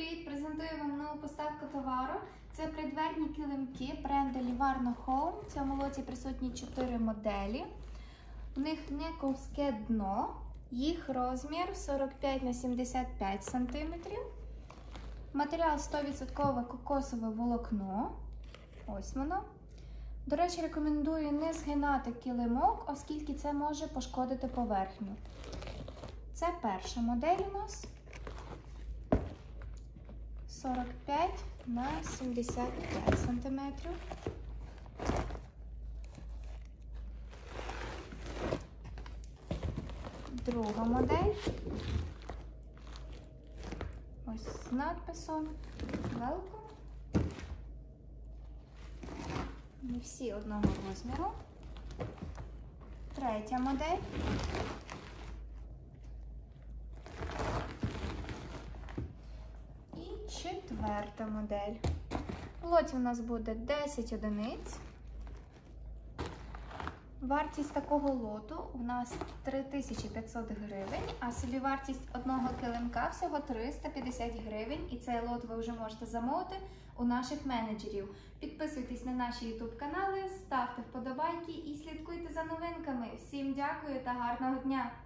привіт! Презентую вам нову поставку товару. Це придверні килимки бренду Livarno Home. В цьому лоті присутні 4 моделі. У них не ковське дно. Їх розмір 45 на 75 см. Матеріал 100% кокосове волокно. Ось воно. До речі, рекомендую не згинати килимок, оскільки це може пошкодити поверхню. Це перша модель у нас. 45 на 75 см. Друга модель. Ось з надписом Welcome. Не всі одного розміру. Третя модель. Четверта модель. В лоті у нас буде 10 одиниць. Вартість такого лоту у нас 3500 гривень, а собівартість одного килимка всього 350 гривень. І цей лот ви вже можете замовити у наших менеджерів. Підписуйтесь на наші YouTube канали, ставте вподобайки і слідкуйте за новинками. Всім дякую та гарного дня!